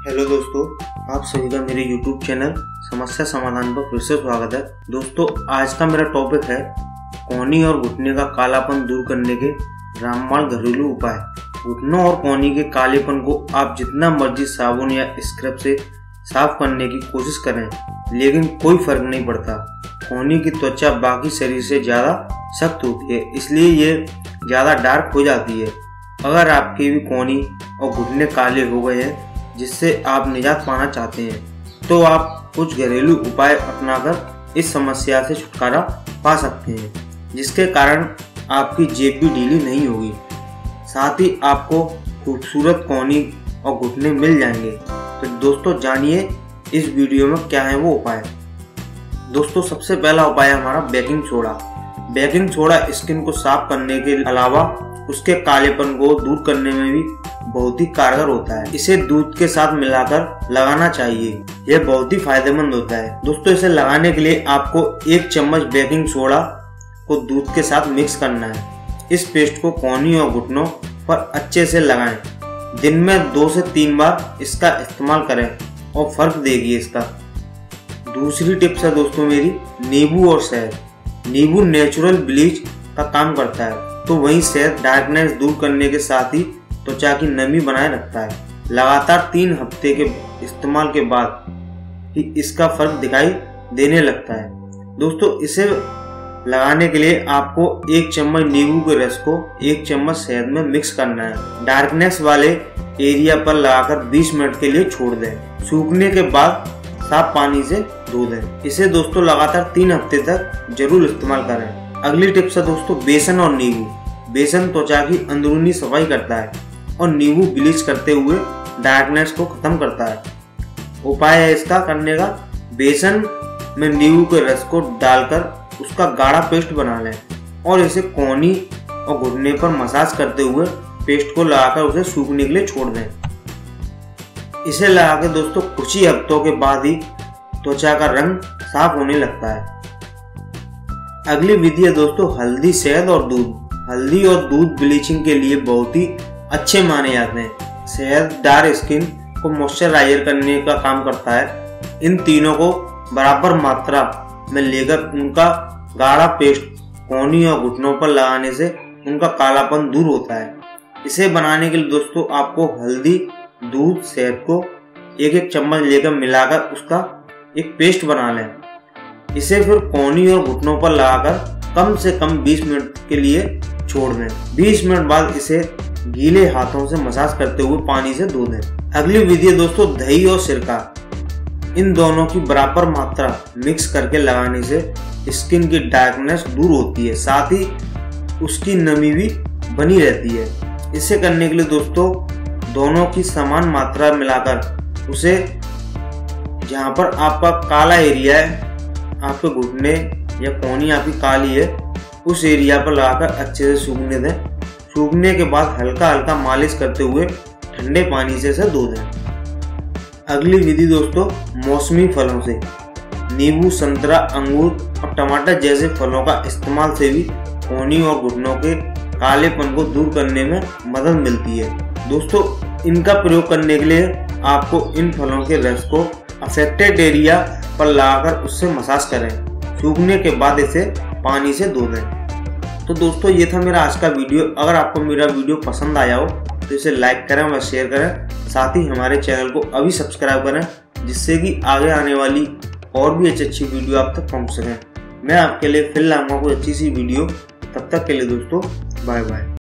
Hello दोस्तों, आप सभी का मेरे YouTube चैनल समस्या समाधान पर फिर से स्वागत है। दोस्तों, आज का मेरा टॉपिक है कोहनी और घुटने का कालापन दूर करने के रामबाण घरेलू उपाय। घुटनों और कोहनी के कालेपन को आप जितना मर्जी साबुन या स्क्रब से साफ करने की कोशिश करें, लेकिन कोई फर्क नहीं पड़ता। कोहनी की त्वचा बाकी शरीर से ज़्यादा सख्त होती है, इसलिए ये ज़्यादा डार्क हो जाती है। अगर आपके भी कोहनी और घुटने काले हो गए हैं जिससे आप निजात पाना चाहते हैं, तो आप कुछ घरेलू उपाय अपनाकर इस समस्या से छुटकारा पा सकते हैं, जिसके कारण आपकी जेब भी ढीली नहीं होगी। साथ ही आपको खूबसूरत कोहनी और घुटने मिल जाएंगे। तो दोस्तों, जानिए इस वीडियो में क्या है वो उपाय। दोस्तों, सबसे पहला उपाय हमारा baking soda. Baking soda skin को साफ करने के अलावा उसके कालेपन को दूर करने में भी बहुत ही कारगर होता है। इसे दूध के साथ मिलाकर लगाना चाहिए, यह बहुत ही फायदेमंद होता है। दोस्तों, इसे लगाने के लिए आपको 1 चम्मच बेकिंग सोडा को दूध के साथ मिक्स करना है। इस पेस्ट को कोहनी और घुटनों पर अच्छे से लगाएं। दिन में 2 से 3 बार इसका इस्तेमाल करें और फर्क देगी इसका। दूसरी टिप्स है दोस्तों मेरी, नींबू और शहद। नींबू नेचुरल ब्लीच का काम करता है, तो वहीं शहद डार्कनेस दूर करने के साथ ही त्वचा की नमी बनाए रखता है। लगातार 3 हफ्ते के इस्तेमाल के बाद ही इसका फर्क दिखाई देने लगता है। दोस्तों, इसे लगाने के लिए आपको 1 चम्मच नींबू के रस को 1 चम्मच शहद में मिक्स करना है। डार्कनेस वाले एरिया पर लगाकर 20 मिनट के लिए छोड़ दें। सूखने के बाद साफ पानी से धो दें। इसे दोस्तों लगातार 3 हफ्ते तक जरूर इस्तेमाल करें। अगली टिप्स है दोस्तों बेसन और नींबू। बेसन त्वचा की अंदरूनी सफाई करता है और नींबू ब्लीच करते हुए डार्कनेस को खत्म करता है। उपाय है इसका करने का, बेसन में नींबू के रस को डालकर उसका गाढ़ा पेस्ट बना लें और इसे कोहनी और घुटने पर मसाज करते हुए पेस्ट को लगाकर उसे सूखने के लिए छोड़ दें। इसे लगाकर दोस्तों कुछ ही हफ्तों के बाद ही त्वचा का रंग साफ होने लगता है। अगली विधि है दोस्तों हल्दी, शहद और दूध। हल्दी और दूध ब्लीचिंग के लिए बहुत ही अच्छे माने जाते हैं। शहद डार्क स्किन को मॉइस्चराइजर करने का काम करता है। इन तीनों को बराबर मात्रा में लेकर उनका गाढ़ा पेस्ट कोहनी और घुटनों पर लगाने से उनका कालापन दूर होता है। इसे बनाने के लिए दोस्तों आपको हल्दी, दूध, शहद को 1-1 चम्मच लेकर मिलाकर उसका एक पेस्ट बना लें। इसे फिर कोहनी और घुटनों पर लगाकर कम से कम 20 मिनट के लिए छोड़ दें। 20 मिनट बाद इसे गीले हाथों से मसाज करते हुए पानी से धो दें। अगली विधि है दोस्तों दही और सिरका। इन दोनों की बराबर मात्रा मिक्स करके लगाने से स्किन की डार्कनेस दूर होती है, साथ ही उसकी नमी भी बनी रहती है। इसे करने के लिए दोस्तों दोनों की समान मात्रा मिलाकर उसे जहाँ पर आपका काला एरिया है, आपके घुटने या कोहनी आपकी काली है, उस एरिया पर लगाकर अच्छे से सूखने दें। सूखने के बाद हल्का हल्का मालिश करते हुए ठंडे पानी से इसे धो दें। अगली विधि दोस्तों मौसमी फलों से। नींबू, संतरा, अंगूर और टमाटर जैसे फलों का इस्तेमाल से भी कोहनी और घुटनों के कालेपन को दूर करने में मदद मिलती है। दोस्तों, इनका प्रयोग करने के लिए आपको इन फलों के रस को अफेक्टेड एरिया पर लगाकर उससे मसाज करें। सूखने के बाद इसे पानी से धो दें। तो दोस्तों, ये था मेरा आज का वीडियो। अगर आपको मेरा वीडियो पसंद आया हो तो इसे लाइक करें और शेयर करें। साथ ही हमारे चैनल को अभी सब्सक्राइब करें, जिससे कि आगे आने वाली और भी अच्छी वीडियो आप तक पहुंच सकें। मैं आपके लिए फिर लाऊंगा कोई अच्छी सी वीडियो। तब तक के लिए दोस्तों बाय बाय।